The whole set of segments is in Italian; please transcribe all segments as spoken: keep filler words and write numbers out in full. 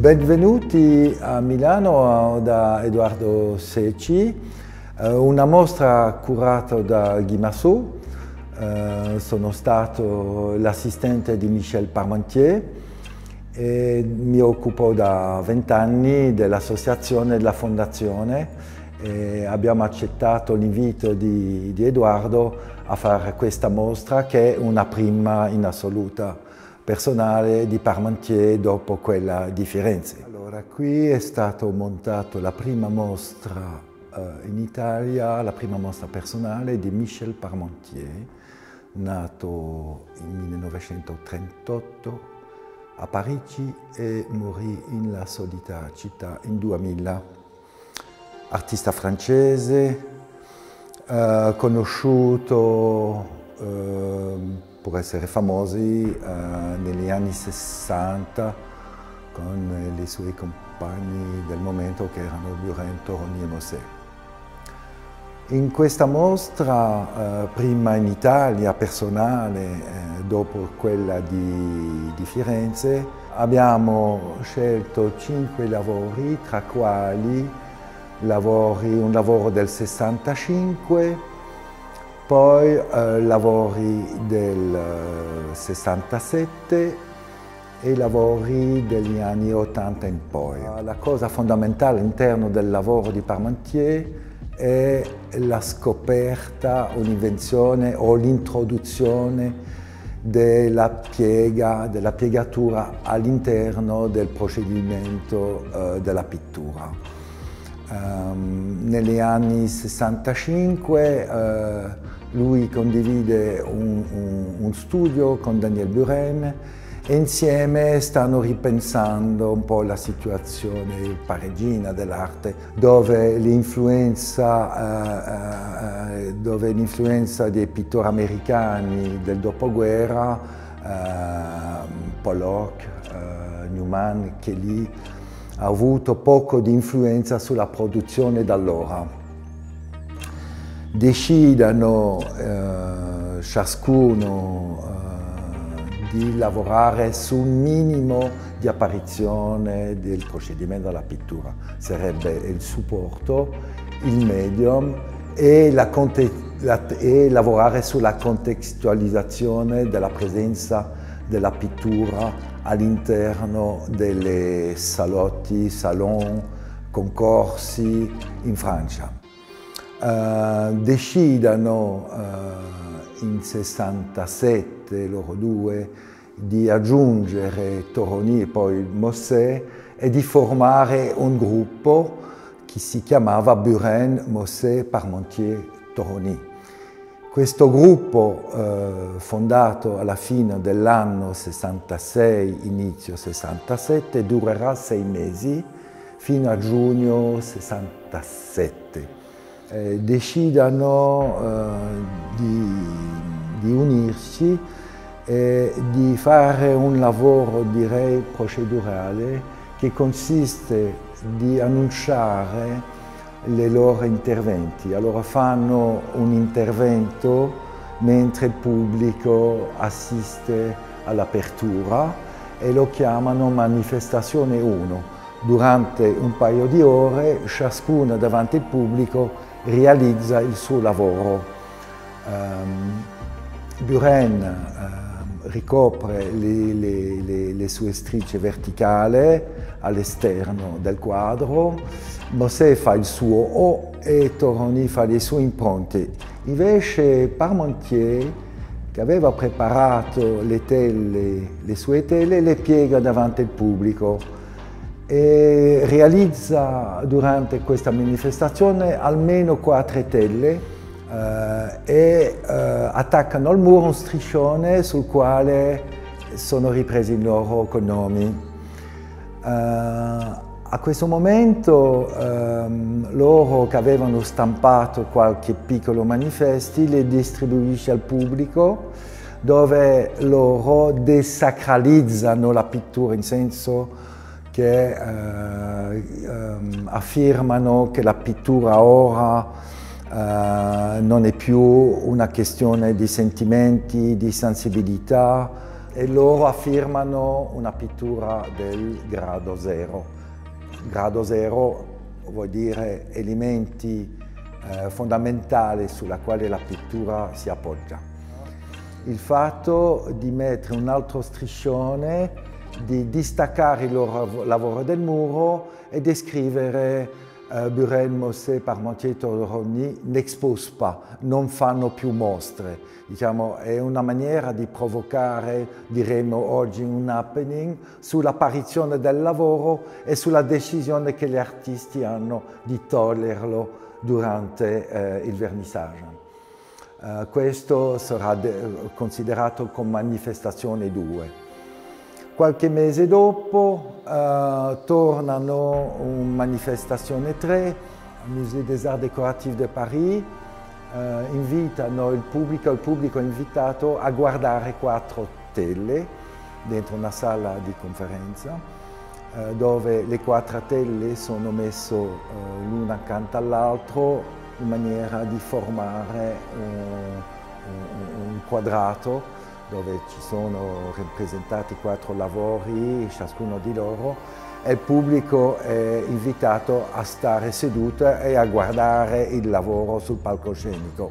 Benvenuti a Milano da Edoardo Secci, una mostra curata da Guy Massot. Sono stato l'assistente di Michel Parmentier e mi occupo da vent'anni dell'associazione e della fondazione e abbiamo accettato l'invito di, di Edoardo a fare questa mostra che è una prima in assoluta personale di Parmentier dopo quella di Firenze. Allora, qui è stata montata la prima mostra eh, in Italia, la prima mostra personale di Michel Parmentier, nato nel millenovecentotrentotto a Parigi e morì in la solita città in duemila. Artista francese, eh, conosciuto eh, per essere famosi eh, negli anni sessanta con i suoi compagni del momento che erano Buren, Toroni e Mosè. In questa mostra, eh, prima in Italia, personale, eh, dopo quella di, di Firenze, abbiamo scelto cinque lavori, tra quali lavori, un lavoro del sessantacinque, poi eh, lavori del eh, sessantasette e lavori degli anni ottanta in poi. La cosa fondamentale all'interno del lavoro di Parmentier è la scoperta, un'invenzione o l'introduzione della piega, della piegatura all'interno del procedimento eh, della pittura. Um, negli anni sessantacinque uh, lui condivide un, un, un studio con Daniel Buren e insieme stanno ripensando un po' la situazione parigina dell'arte, dove l'influenza uh, uh, dove l'influenza dei pittori americani del dopoguerra, uh, Pollock, uh, Newman, Kelly, ha avuto poco di influenza sulla produzione da allora. Decidono eh, ciascuno eh, di lavorare su un minimo di apparizione del procedimento della pittura. Sarebbe il supporto, il medium e, la la, e lavorare sulla contestualizzazione della presenza della pittura all'interno dei salotti, salon, concorsi in Francia. Uh, decidono uh, in sessantasette loro due di aggiungere Toroni e poi Mosè e di formare un gruppo che si chiamava Buren, Mosè, Parmentier, Toroni. Questo gruppo, eh, fondato alla fine dell'anno sessantasei, inizio sessantasette, durerà sei mesi fino a giugno sessantasette. Eh, decidono eh, di, di unirsi e di fare un lavoro, direi, procedurale che consiste di annunciare i loro interventi. Allora fanno un intervento mentre il pubblico assiste all'apertura e lo chiamano manifestazione uno. Durante un paio di ore ciascuno davanti al pubblico realizza il suo lavoro. Um, Buren uh, ricopre le, le, le, le sue strisce verticali all'esterno del quadro, Mosè fa il suo O e Toroni fa le sue impronte. Invece Parmentier, che aveva preparato le tele, le sue tele, le piega davanti al pubblico e realizza durante questa manifestazione almeno quattro tele eh, e eh, attaccano al muro un striscione sul quale sono ripresi i loro cognomi. Uh, A questo momento ehm, loro che avevano stampato qualche piccolo manifesti li distribuisce al pubblico, dove loro desacralizzano la pittura, in senso che eh, ehm, affermano che la pittura ora eh, non è più una questione di sentimenti, di sensibilità, e loro affirmano una pittura del grado zero. Grado zero vuol dire elementi eh, fondamentali sulla quale la pittura si appoggia. Il fatto di mettere un altro striscione, di distaccare il loro lavoro del muro e descrivere Uh, Buren, Mosse, Parmentier, Toroni n'expose pas, non fanno più mostre. Diciamo, è una maniera di provocare, diremmo oggi, un happening sull'apparizione del lavoro e sulla decisione che gli artisti hanno di toglierlo durante uh, il vernissage. Uh, questo sarà considerato come manifestazione due. Qualche mese dopo uh, tornano in manifestazione tre, al Musée des Arts Décoratifs de Paris, uh, invitano il pubblico, il pubblico è invitato a guardare quattro tele dentro una sala di conferenza, uh, dove le quattro tele sono messe uh, l'una accanto all'altro in maniera di formare uh, un, un quadrato dove ci sono rappresentati quattro lavori, ciascuno di loro, e il pubblico è invitato a stare seduto e a guardare il lavoro sul palcoscenico.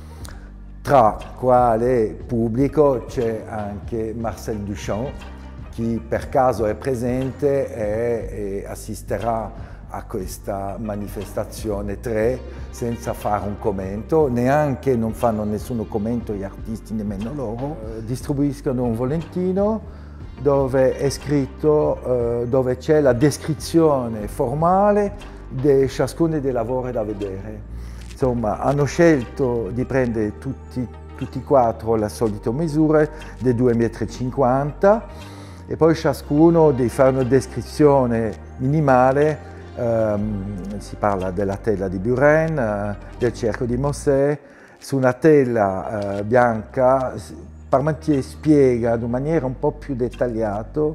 Tra quale pubblico c'è anche Marcel Duchamp, che per caso è presente e, e assisterà a questa manifestazione tre senza fare un commento, neanche non fanno nessun commento gli artisti, nemmeno loro. Eh, distribuiscono un volantino dove è scritto, eh, dove c'è la descrizione formale di ciascuno dei lavori da vedere. Insomma, hanno scelto di prendere tutti, tutti e quattro la solita misura di due virgola cinquanta metri e poi ciascuno di fare una descrizione minimale. Um, si parla della tela di Buren, uh, del cerchio di Mosse. Su una tela uh, bianca Parmentier spiega in maniera un po' più dettagliata uh,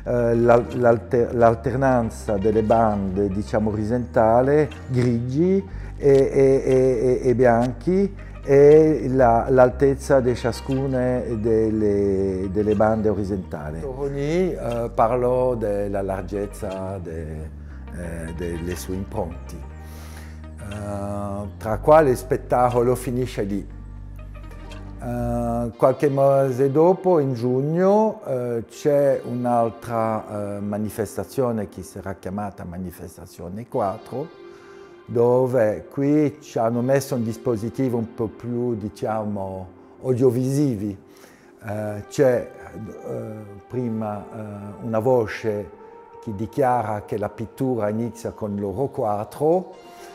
l'alternanza delle bande, diciamo, orizzontali, grigi e, e, e, e bianchi, e l'altezza la, di ciascuna delle, delle bande orizzontali. Toroni uh, parlò della larghezza de, Eh, delle sue impronte, uh, tra quale il spettacolo finisce lì. Uh, qualche mese dopo, in giugno, uh, c'è un'altra uh, manifestazione che sarà chiamata manifestazione quattro, dove qui ci hanno messo un dispositivo un po' più, diciamo, audiovisivi. Uh, c'è uh, prima uh, una voce che dichiara che la pittura inizia con loro quattro,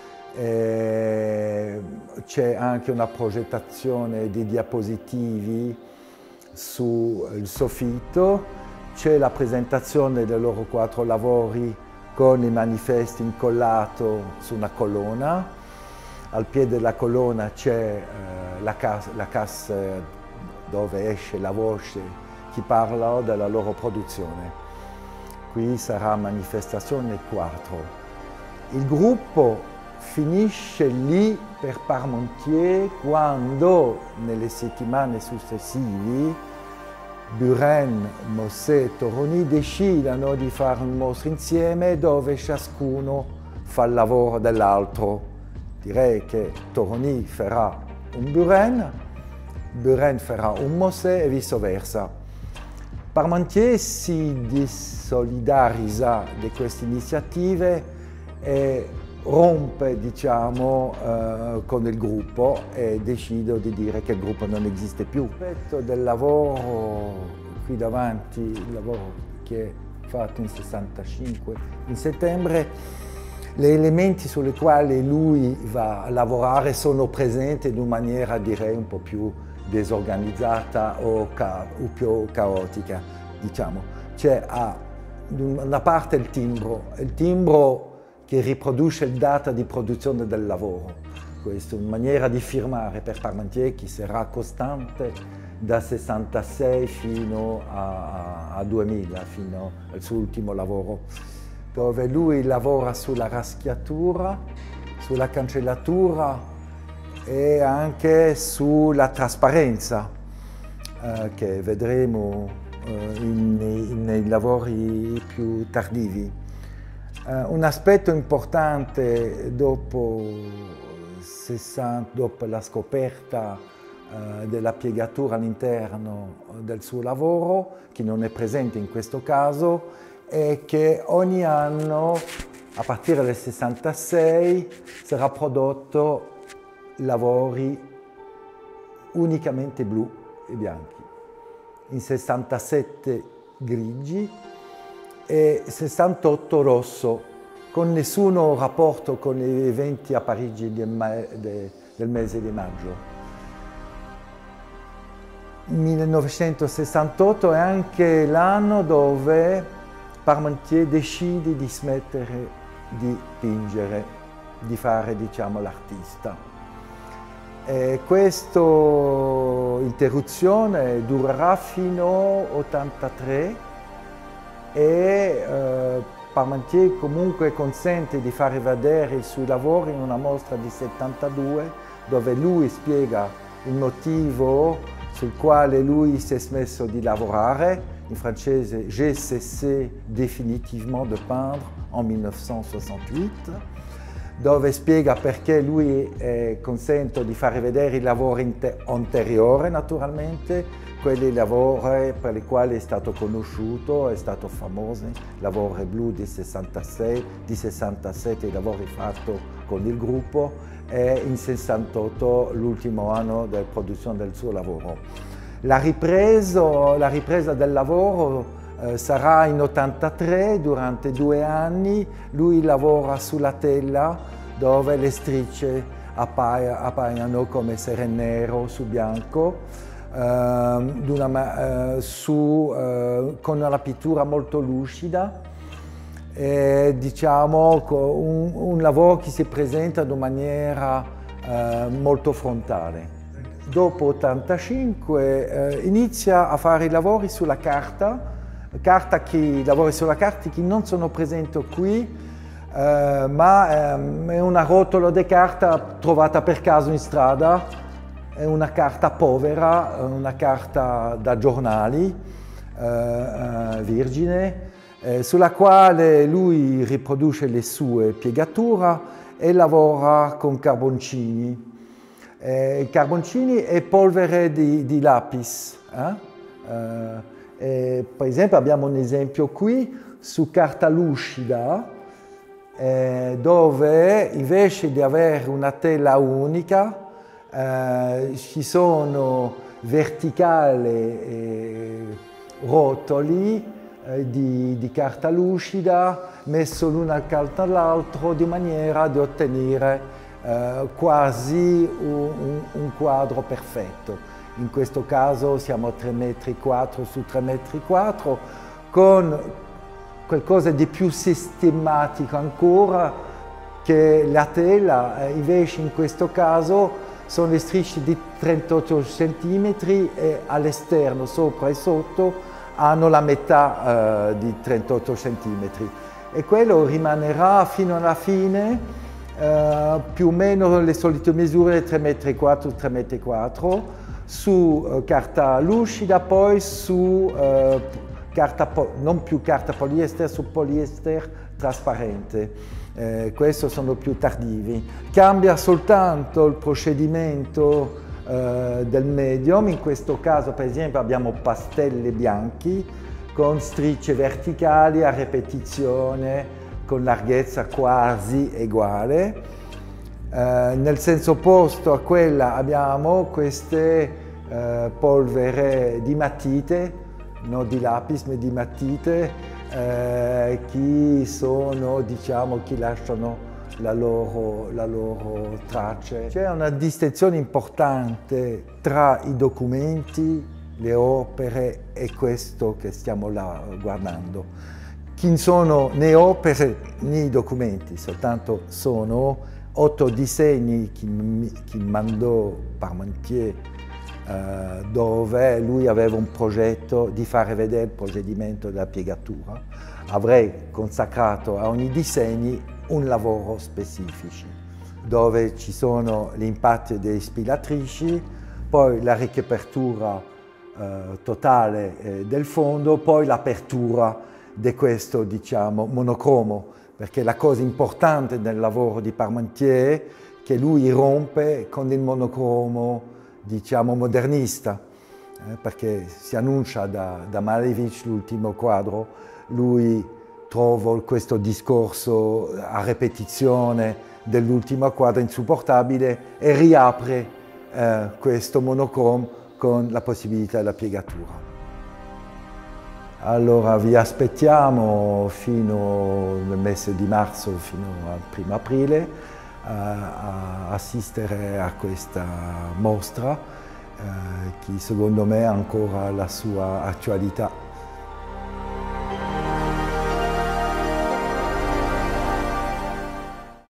c'è anche una progettazione di diapositivi sul soffitto, c'è la presentazione dei loro quattro lavori con i manifesti incollati su una colonna. Al piede della colonna c'è eh, la, cas la cassa dove esce la voce che parla della loro produzione. Qui sarà manifestazione quattro. Il gruppo finisce lì per Parmentier quando, nelle settimane successive, Buren, Mosse e Toroni decidono di fare un mostro insieme dove ciascuno fa il lavoro dell'altro. Direi che Toroni farà un Buren, Buren farà un Mosse e viceversa. Parmentier si disolidarizza di queste iniziative e rompe, diciamo, eh, con il gruppo e decide di dire che il gruppo non esiste più. Rispetto del lavoro qui davanti, il lavoro che è fatto in sessantacinque, in settembre, gli elementi sulle quali lui va a lavorare sono presenti in una maniera, direi, un po' più disorganizzata o, ca o più caotica, diciamo. C'è da una parte il timbro, il timbro che riproduce il data di produzione del lavoro. Questa è una maniera di firmare per Parmentier che sarà costante da sessantasei fino a, a duemila, fino al suo ultimo lavoro, dove lui lavora sulla raschiatura, sulla cancellatura e anche sulla trasparenza, eh, che vedremo eh, in, in, nei lavori più tardivi. Eh, un aspetto importante dopo, sessanta, dopo la scoperta eh, della piegatura all'interno del suo lavoro, che non è presente in questo caso, è che ogni anno, a partire dal sessantasei, sarà prodotto lavori unicamente blu e bianchi, in sessantasette grigi e sessantotto rosso, con nessuno rapporto con gli eventi a Parigi del, de, del mese di maggio. millenovecentosessantotto è anche l'anno dove Parmentier decide di smettere di dipingere, di fare, diciamo, l'artista. Questa interruzione durerà fino all'ottantatré e eh, Parmentier comunque consente di far vedere i suoi lavori in una mostra di settantadue, dove lui spiega il motivo sul quale lui si è smesso di lavorare, in francese j'ai cessé définitivement de peindre en millenovecentosessantaotto, dove spiega perché lui è consente di far vedere i lavori anteriori, naturalmente, quelli lavori per i quali è stato conosciuto, è stato famoso, lavori blu di sessantasei, di sessantasette, i lavori fatti con il gruppo, e in sessantotto l'ultimo anno della produzione del suo lavoro. La ripresa, la ripresa del lavoro eh, sarà in ottantatré, durante due anni. Lui lavora sulla tela, dove le strisce appaia, appaiono come se era nero su bianco, eh, una, eh, su, eh, con una pittura molto lucida. E, diciamo, un, un lavoro che si presenta in maniera eh, molto frontale. Dopo ottantacinque eh, inizia a fare i lavori sulla carta, carta che, i lavori sulla carta che non sono presenti qui, eh, ma ehm, è una rotola di carta trovata per caso in strada, è una carta povera, una carta da giornali, eh, eh, virgine, eh, sulla quale lui riproduce le sue piegature e lavora con carboncini. Eh, carboncini e polvere di, di lapis. Eh? Eh, per esempio abbiamo un esempio qui su carta lucida, eh, dove invece di avere una tela unica eh, ci sono verticali e rotoli eh, di, di carta lucida messo l'uno accanto all'altro di maniera da ottenere Uh, quasi un, un, un quadro perfetto. In questo caso siamo a tre metri e quattro su tre metri e quattro, con qualcosa di più sistematico ancora, che la tela, invece in questo caso sono le strisce di trentotto centimetri e all'esterno, sopra e sotto, hanno la metà uh, di trentotto centimetri. E quello rimanerà fino alla fine. Uh, più o meno le solite misure tre metri e quattro, tre metri e quattro su uh, carta lucida, poi su uh, carta, non più carta poliester, su poliester trasparente. Eh, questi sono più tardivi. Cambia soltanto il procedimento uh, del medium, in questo caso per esempio abbiamo pastelli bianchi con strisce verticali a ripetizione, con larghezza quasi uguale. Eh, nel senso opposto a quella abbiamo queste eh, polvere di matite, non di lapis ma di matite, eh, che sono, diciamo, che lasciano la loro, la loro traccia. C'è una distinzione importante tra i documenti, le opere e questo che stiamo là guardando. Che non sono né opere né documenti, soltanto sono otto disegni che, che mandò Parmentier, eh, dove lui aveva un progetto di fare vedere il procedimento della piegatura. Avrei consacrato a ogni disegno un lavoro specifico, dove ci sono gli impatti delle spilatrici, poi la ricopertura eh, totale eh, del fondo, poi l'apertura di questo, diciamo, monocromo, perché la cosa importante del lavoro di Parmentier è che lui rompe con il monocromo, diciamo, modernista, eh, perché si annuncia da, da Malevich, l'ultimo quadro, lui trova questo discorso a ripetizione dell'ultimo quadro insupportabile e riapre eh, questo monocromo con la possibilità della piegatura. Allora vi aspettiamo fino al mese di marzo, fino al primo aprile, eh, a assistere a questa mostra eh, che secondo me ha ancora la sua attualità.